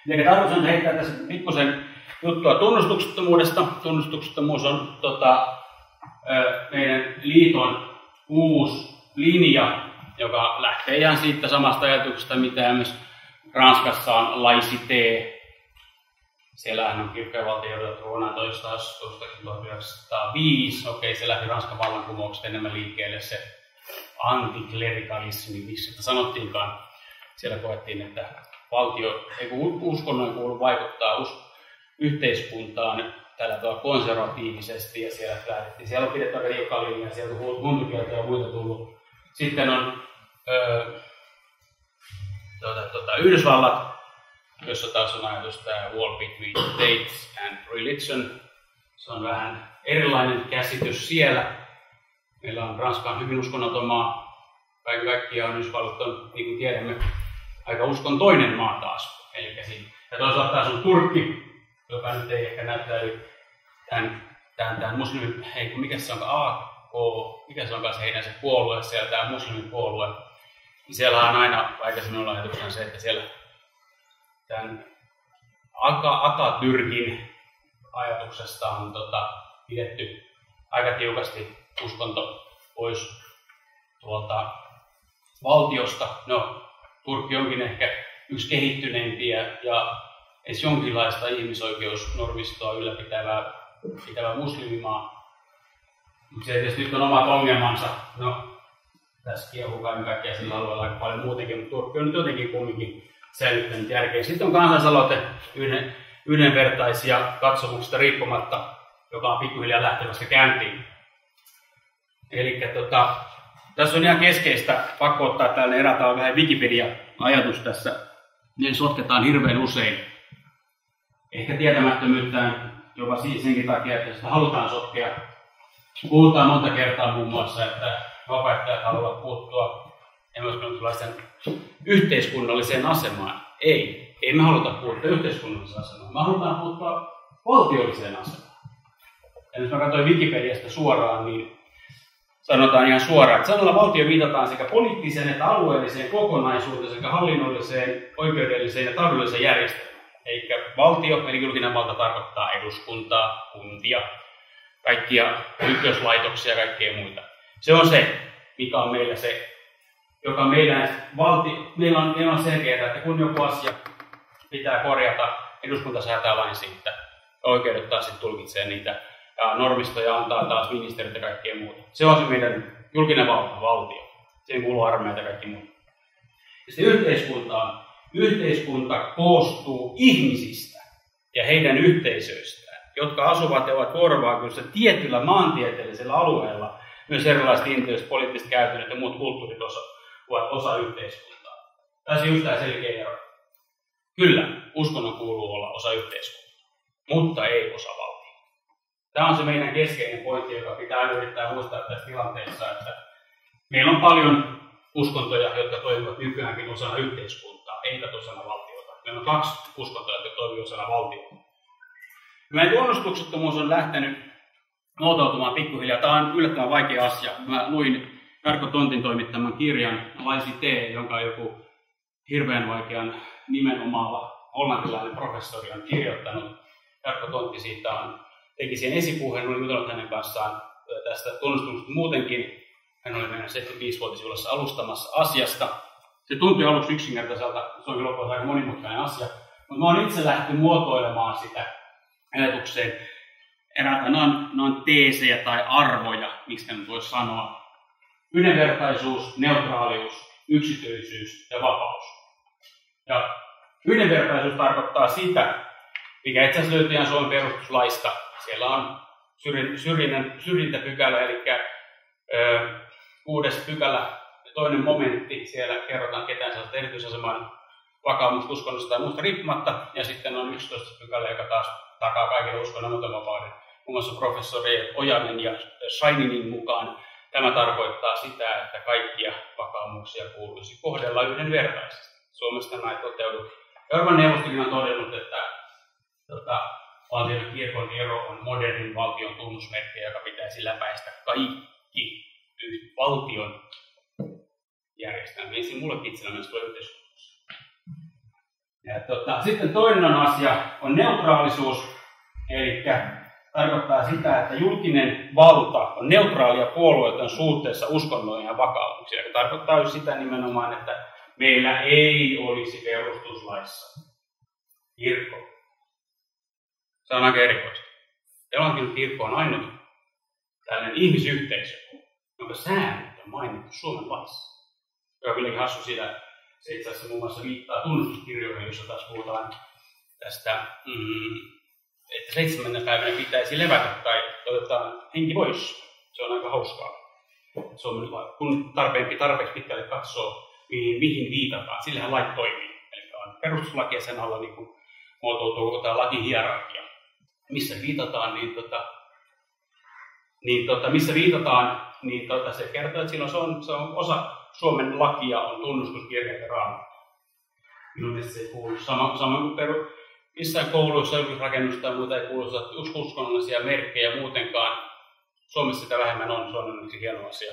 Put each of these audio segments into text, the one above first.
Eli tarkoitus on heittää tässä pikkusen juttua tunnustuksettomuudesta. Tunnustuksettomuus on meidän liiton uusi linja, joka lähtee ihan siitä samasta ajatuksesta, mitä myös Ranskassa on laicité. Siellähän on kirkkovaltioita vuonna 1905. Okei, se lähti Ranskan vallankumouksesta enemmän liikkeelle se antiklerikalismi, miksi sitä sanottiinkaan. Siellä koettiin, että valtio ei uskonnon kuulu vaikuttaa yhteiskuntaan tällä tavalla konservatiivisesti, ja siellä on pidetty aika liikaa linjaa, sieltä on huntukieltä ja muita tullut. Sitten on Yhdysvallat, jossa taas on ajatus tämä War Between States and Religion. Se on vähän erilainen käsitys siellä. Meillä on Ranska on hyvin uskonnoton maa. Kaiken kaikkiaan Yhdysvallat on, niin kuin tiedämme, aika uskon toinen maa taas. Ja toisaalta taas on Turkki, joka nyt ei ehkä näyttäydy tämän muslimin, mikä se onkaan se heidän se puolue, siellä tämä muslimipuolue. Niin siellä on aina aikaisemmin ollut ajatuksena se, että siellä tämän Atatürkin ajatuksesta on pidetty aika tiukasti uskonto pois valtiosta. No, Turkki onkin ehkä yksi kehittyneimpiä ja edes jonkinlaista ihmisoikeusnormistoa ylläpitävää muslimimaa. Se tietysti nyt on omat ongelmansa. No, tässä kiehuu kaiken kaikkiaan sillä alueella aika paljon muutenkin, mutta Turkki on nyt jotenkin kumminkin säilyttänyt järkeä. Sitten on kansalaisaloite yhdenvertaisia katsomuksista riippumatta, joka on pikkuhiljaa lähtemässä käyntiin. Eli tässä on ihan keskeistä, pakko ottaa tällainen erätään vähän Wikipedia-ajatus tässä. Ne sotketaan hirveän usein. Ehkä tietämättömyyttään jopa senkin takia, että sitä halutaan sotkea. Puhutaan monta kertaa muun muassa, että vapaaehtoijat haluavat puuttua evankelisalaisten yhteiskunnalliseen asemaan. Ei me haluta puuttua yhteiskunnalliseen asemaan. Me halutaan puuttua valtiolliseen asemaan. Ja jos mä katsoin Wikipediasta suoraan, niin sanotaan ihan suoraan, että sanalla valtio viitataan sekä poliittiseen että alueelliseen kokonaisuuteen sekä hallinnolliseen, oikeudelliseen ja taloudelliseen järjestelmään. Eikä valtio, eli julkinen valta tarkoittaa eduskuntaa, kuntia, kaikkia oikeuslaitoksia ja kaikkea muita. Se on se, mikä on meillä se, joka meillä on selkeää, että kun joku asia pitää korjata, eduskunta säätää lain siitä, oikeudet taas sitten tulkitsee niitä, ja normistoja antaa taas ministerit ja kaikkea muuta. Se on se meidän julkinen valtio. Siihen kuuluu armeijat ja kaikki muuta. Ja sitten yhteiskunta koostuu ihmisistä ja heidän yhteisöistään, jotka asuvat ja ovat vuorovaikutuksessa tietyllä maantieteellisellä alueella. Myös erilaiset intialaiset poliittiset käytännöt ja muut kulttuurit ovat osa yhteiskuntaa. Tässä on just tämä selkeä ero. Kyllä, uskonnon kuuluu olla osa yhteiskuntaa, mutta ei osa valtiota. Tämä on se meidän keskeinen pointti, joka pitää yrittää muistaa tässä tilanteessa, että meillä on paljon uskontoja, jotka toimivat nykyäänkin osana yhteiskuntaa, eivät osana valtiota. Meillä on 2 uskontoja, jotka toimivat osana valtiota. Meidän tunnustuksettomuus on lähtenyt muotoutumaan pikkuhiljaa. Tämä on yllättävän vaikea asia. Mä luin Jarkko Tontin toimittaman kirjan laicité, jonka joku hirveän vaikean nimen omaava hollantilainen professori on kirjoittanut. Jarkko Tontti siitä teki siihen esipuheen, olin jutellut hänen kanssaan tästä tunnustuksesta muutenkin. Hän oli meidän 75-vuotisjuhlassa alustamassa asiasta. Se tuntui aluksi yksinkertaiselta, se onkin loppuun aika monimutkainen asia. Mutta mä oon itse lähtenyt muotoilemaan sitä ajatukseen. Eräitä ne on teesejä tai arvoja, miksi nyt voisi sanoa. Yhdenvertaisuus, neutraalius, yksityisyys ja vapaus. Ja yhdenvertaisuus tarkoittaa sitä, mikä itse asiassa löytyy Suomen perustuslaista. Siellä on syrjintäpykälä, eli 6. pykälä, 2. momentti. Siellä kerrotaan ketään sellaista erityisaseman vakaumusta, uskonnosta tai muusta riippumatta. Ja sitten on 11. pykälä, joka taas takaa kaikille uskonnon ja vapauden. Muun muassa professori Ojanen ja Scheininin mukaan tämä tarkoittaa sitä, että kaikkia vakaumuksia kuuluisi kohdella yhdenvertaisesti. Suomessa tämä ei toteudu. Euroopan neuvostokin on todennut, että valtion ja kirkon ero on modernin valtion tunnusmerkki, joka pitäisi läpäistä kaikki valtion järjestelmät. Ensin mullekin itsellä myös tulee yhteiskunnassa. Sitten toinen asia on neutraalisuus, eli tarkoittaa sitä, että julkinen valta on neutraalia puolueeton suhteessa uskonnoihin ja vakaumuksiin. Ja tarkoittaa sitä nimenomaan, että meillä ei olisi perustuslaissa kirkko. Se on aika erikoista. Evankelin kirkko on ainut tällainen ihmisyhteisö, jonka säännöt on mainittu Suomen laissa. Joka on kylläkin hassu siitä. Se itse asiassa muun muassa viittaa tunnustuskirjoihin, jossa taas puhutaan tästä, että 7. päivänä pitäisi levätä tai otetaan henki pois. Se on aika hauskaa. Se on, kun tarpeeksi pitkälle katsoo, mihin viitataan. Sillähän lait toimii. Eli on perustuslaki ja sen alla niin muotoutuu koko tämä lakihierarkia. Missä viitataan, se kertoo, että silloin se on osa Suomen lakia on tunnustuskirja ja raamattu. Minun mielestä se ei kuulu samoin kuin missään kouluissa, julkisrakennusta tai muuta ei kuulu uskonnollisia merkkejä muutenkaan. Suomessa sitä vähemmän on, se on onneksi hieno asia.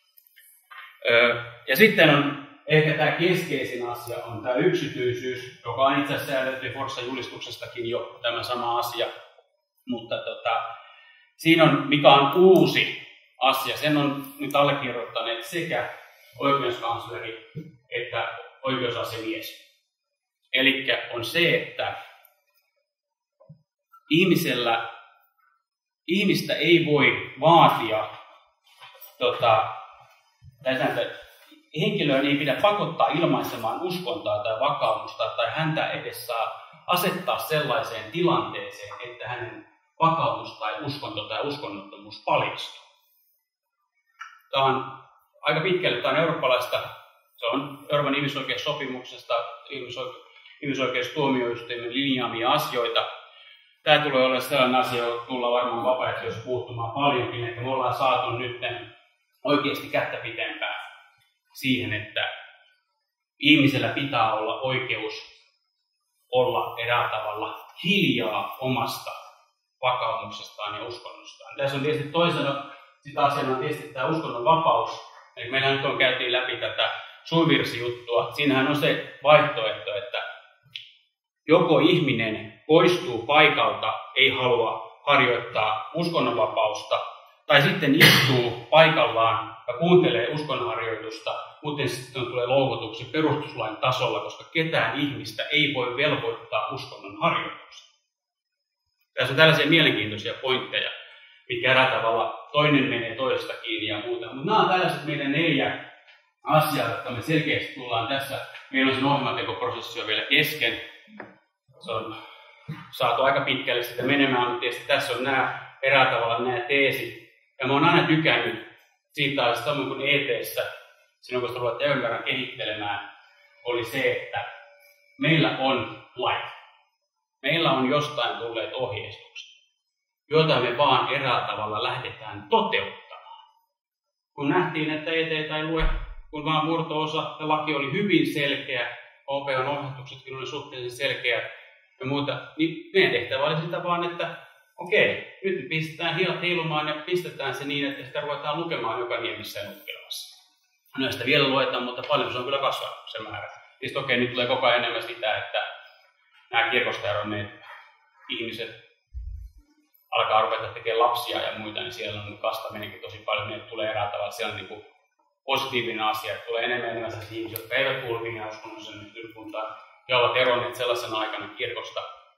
Ja sitten on ehkä tämä keskeisin asia on tämä yksityisyys, joka on itse asiassa säädelty Forssan julistuksestakin jo tämä sama asia. Mutta siinä on, mikä on uusi asia, sen on nyt allekirjoittaneet sekä oikeuskansleri että oikeusasiamies. Eli on se, että ihmistä ei voi vaatia, henkilöön ei pidä pakottaa ilmaisemaan uskontoa tai vakaumusta, tai häntä edes saa asettaa sellaiseen tilanteeseen, että hänen vakaumus tai uskonto tai uskonnottomuus paljastuu. Tämä on aika pitkälle, tämä on eurooppalaista, se on Euroopan ihmisoikeussopimuksesta, ihmisoikeustuomioistuimen linjaamia asioita. Tämä tulee olemaan sellainen asia, joka tullaan varmaan vapaaehtoisesti puuttumaan paljonkin, että me ollaan saatu nyt oikeasti kättä pitempään siihen, että ihmisellä pitää olla oikeus olla eräällä tavalla hiljaa omasta vakaumuksestaan ja uskonnostaan. Tässä on tietysti toisena, sitä asiana on tietysti tämä uskonnon vapaus. Eli meillähän nyt käytiin läpi tätä suvirsijuttua. Siinähän on se vaihtoehto, että joko ihminen poistuu paikalta, ei halua harjoittaa uskonnonvapausta, tai sitten istuu paikallaan ja kuuntelee uskonnonharjoitusta, muuten sitten tulee loukotuksi perustuslain tasolla, koska ketään ihmistä ei voi velvoittaa uskonnon harjoitukseen. Tässä on tällaisia mielenkiintoisia pointteja, mitkä eräällä tavalla toinen menee toisesta kiinni ja muuta. Mutta nämä on tällaiset meidän 4 asiaa, jotka me selkeästi tullaan tässä. Meillä on sen ohjelmantekoprosessi on vielä kesken. Se on saatu aika pitkälle sitä menemään, mutta tietysti tässä on eräällä tavalla nämä teesit. Ja mä oon aina tykännyt siitä asiasta, samoin kuin ET:ssä, silloin kun sitä ruvettiin jonkun verran kehittelemään, oli se, että meillä on lait. Meillä on jostain tulleet ohjeistukset, joita me vaan eräällä tavalla lähdetään toteuttamaan. Kun nähtiin, että ET tai lue, kun vaan murto-osa ja laki oli hyvin selkeä, OP:n ohjeistuksetkin oli suhteellisen selkeät ja muuta, niin meidän tehtävä oli sitä vaan, että okei, nyt me pistetään hihat heilumaan ja pistetään se niin, että sitä ruvetaan lukemaan joka niemissä ja nukkelmassa. No sitä vielä luetaan, mutta paljon se on kyllä kasvanut se määrä. Siis okei, nyt tulee koko ajan enemmän sitä, että nämä kirkosta eronneet ihmiset alkaa ruveta tekemään lapsia ja muita, niin siellä on kastaminenkin tosi paljon. Meille tulee erää tavalla, että siellä on niin positiivinen asia, että tulee enemmän sellaisia ihmisiä, jotka eivät kuulu mihinkään uskonnolliseen yhteiskuntaan ja ovat eronneet sellaisena aikana kirkosta,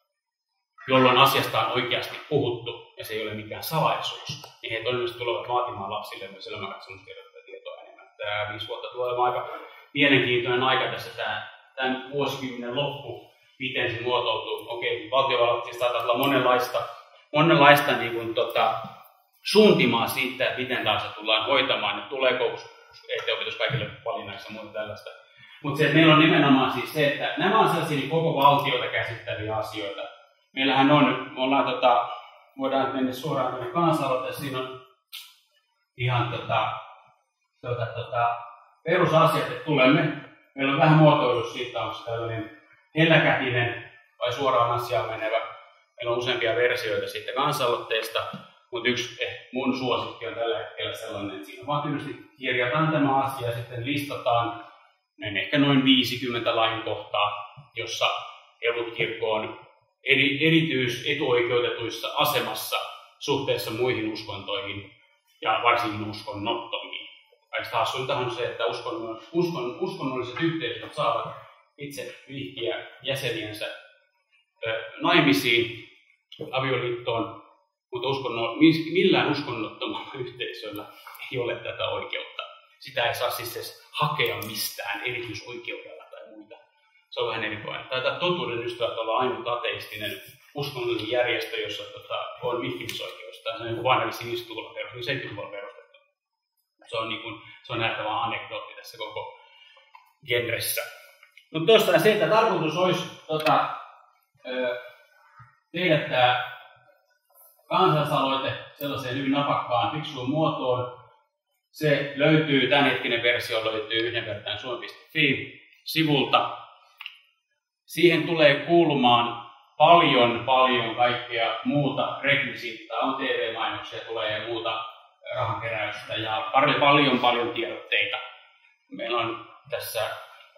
jolloin asiasta on oikeasti puhuttu ja se ei ole mikään salaisuus. Niin he todennäköisesti tulevat vaatimaan lapsille myös elämänkatsomustietoa ja tietoa enemmän. Tämä 5 vuotta tulee olemaan aika mielenkiintoinen aika tässä tämän vuosikymmenen loppu, miten se muotoutuu. Okei, valtiovallat siis saattaa olla monenlaista niin kuin, suuntimaa siitä, että miten taas se tullaan hoitamaan, että tuleeko eteen-opetus kaikille valinnaiksi ja muuta tällaista. Mutta se, meillä on nimenomaan siis se, että nämä on sellaisia koko valtiota käsittäviä asioita. Meillähän on, voidaan mennä suoraan tuonne kansalaiseen, siinä on ihan perusasiat, että meillä on vähän muotoiluus siitä, onko se tällainen helläkätinen vai suoraan asiaan menevä. Meillä on useampia versioita siitä kansalaisesta, mutta yksi mun suosikki on tällä hetkellä sellainen, että siinä vaan tietysti kirjataan tämä asia ja sitten listataan ehkä noin 50 lainkohtaa, jossa helluntokirkko on erityisetuoikeutetuissa asemassa suhteessa muihin uskontoihin ja varsinkin uskonnottomiin. Kaikista hassuintahan on se, että uskonnolliset yhteisöt saavat itse vihkiä jäseniensä naimisiin, avioliittoon, mutta millään uskonnottomalla yhteisöllä ei ole tätä oikeutta. Sitä ei saa siis edes hakea mistään erityisoikeudella tai muita. Se on vähän erikoinen. Taitaa totuuden ystävät olla ainut ateistinen uskonnollinen järjestö, jossa on vihkimisoikeus. Tai se on vanha 50-luvulla perustettu, 70-luvulla perustettu. Se on nähtävä anekdootti tässä koko genressä. Mutta tuosta se, että tarkoitus olisi tehdä tämä kansalaisaloite sellaiseen hyvin napakkaan, fiksuun muotoon. Se löytyy, tämänhetkinen versio löytyy yhdenvertainen.suomi.fi-sivulta. Siihen tulee kuulumaan paljon kaikkea muuta rekvisiittaa. On TV-mainoksia tulee ja muuta rahankeräystä ja paljon tiedotteita. Meillä on tässä,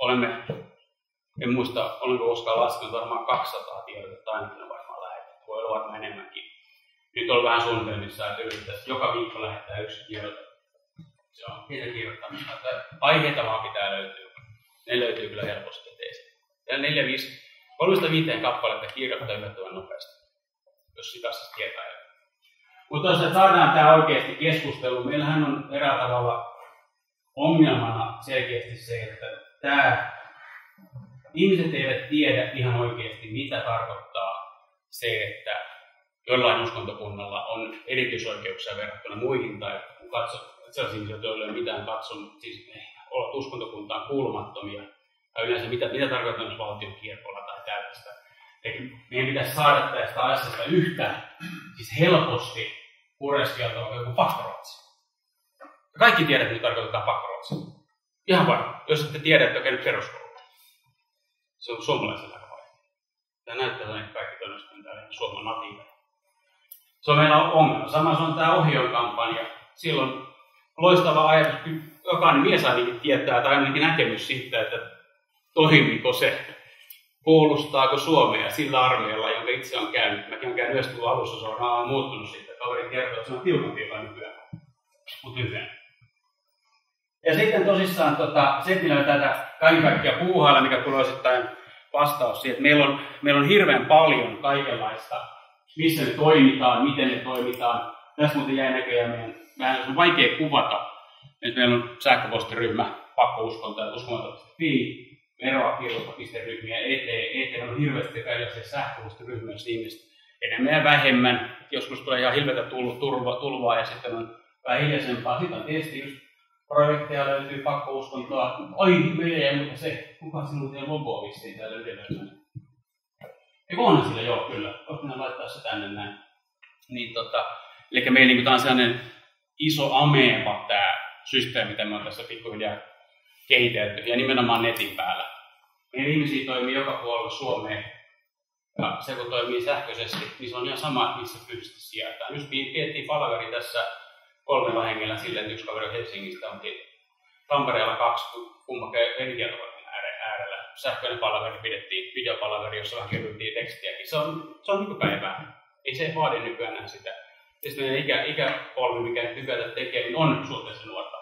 en muista, olenko koskaan laskenut, varmaan 200 tiedotetta ainakin on varmaan lähetetty. Voi olla varmaan enemmänkin. Nyt on vähän suunnitelmissa, että yrittäisiin joka viikko lähettää yksi tiedote. Se on pientä kirjoittamista. Aiheita vaan pitää löytyä. Ne löytyy kyllä helposti teistä. Ja 3-5 kappaletta kirjoittaa yllättävän nopeasti, jos sitä tietää. Mutta jos saadaan tämä oikeasti keskustelu, meillähän on eräällä tavalla ongelmana selkeästi se, että ihmiset eivät tiedä ihan oikeasti, mitä tarkoittaa se, että jollain uskontokunnalla on erityisoikeuksia verrattuna muihin tai sellaisia ihmisiä, joilla ei ole mitään siis olla uskontokuntaan kuulumattomia. Tai yleensä mitä tarkoittaa myös valtion kirkolla tai tällaista. Eli meidän pitäisi saada tästä asiasta siis helposti pureskeltua joku pakkoruotsi. Kaikki tiedät, mitä tarkoittaa pakkoruotsi. Ihan varma. Jos ette tiedä, että on käynyt peruskoulua. Se on suomalaisella aika vaikea. Tämä näyttää, että kaikki todennäköisesti täällä Suomen natiiveja. Se on meillä ongelma. Samassa on tämä Ohio-kampanja. Silloin loistava ajatus, jokainen mies ainakin tietää, tai ainakin näkemys siitä, että toimiko se, puolustaako Suomea sillä armeijalla, jonka itse on käynyt. Mäkin olen käynyt 90-luvun alussa, se on muuttunut siitä. Kaveri kertoo, että se on tiukempi nykyään. Mutta hyvin. Ja sitten tosissaan setillä tätä kaiken kaikkiaan puuhailla, mikä tulee osittain vastaus siihen, että meillä on hirveän paljon kaikenlaista, missä me toimitaan, miten me toimitaan. Tässä muuten jäi näköjään on vaikea kuvata. Nyt meillä on sähköpostiryhmä, pakkouskonto ja uskonto.fi, veroakirjoista.ryhmiä, eteen on hirveästi kaikenlaisia sähköpostiryhmiä, jos ihmiset enemmän ja vähemmän. Joskus tulee ihan hilvetä tulvaa ja sitten on vähän hiljaisempaa. Sitten on tietysti just projekteja löytyy pakkouskontoa. Ai, meillä ei muuta se, kuka sinun teidän logoa vissiin täällä yhdenvertainen. Eikö onhan sillä? Joo, kyllä. Voisi minä laittaa se tänne näin. Niin, eli meillä tämä on sellainen iso ameeba tämä systeemi, mitä me on tässä pikkuhiljaa kehitelty, ja nimenomaan netin päällä. Meidän ihmisiä toimii joka puolella Suomea, ja se kun toimii sähköisesti, niin se on ihan sama, että missä fyysisesti sijaitsaan. Just pidettiin palaveri tässä 3 hengellä silleen, että yksi kaveri Helsingistä onkin Tampereella 2 kummakin Venkiatovartin äärellä. Sähköinen palaveri pidettiin, videopalaveri, jossa vähän kerrottiin tekstiäkin. Se on nykypäivää. Ei se vaadi nykyään sitä. Tietysti meidän ikäpolvi, mikä nykyään tekee, niin on suhteellisen nuorta.